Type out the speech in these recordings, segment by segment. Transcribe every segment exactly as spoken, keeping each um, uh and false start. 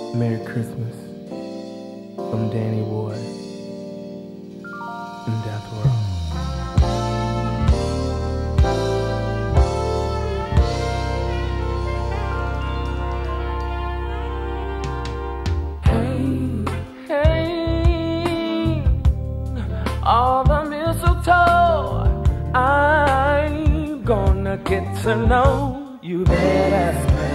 Merry Christmas from Danny Ward in Death Row. All the mistletoe, I'm gonna get to know you better.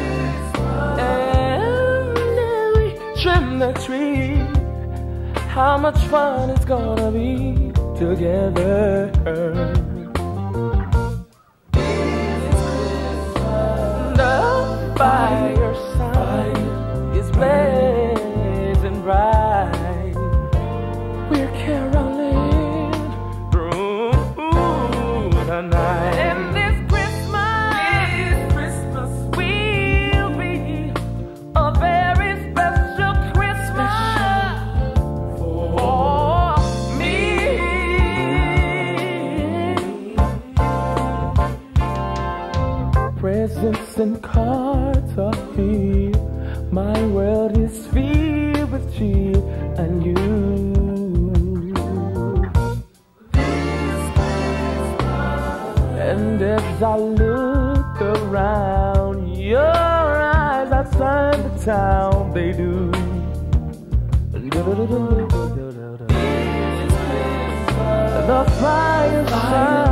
And we trim the tree. How much fun it's gonna be together. The fireside is blazing bright. We're caroling tonight. And this Christmas, this Christmas will be a very special Christmas for me. Presents and cards are here. My world is filled with cheer and you. And as I look around, your eyes outside the town, they do. The fireside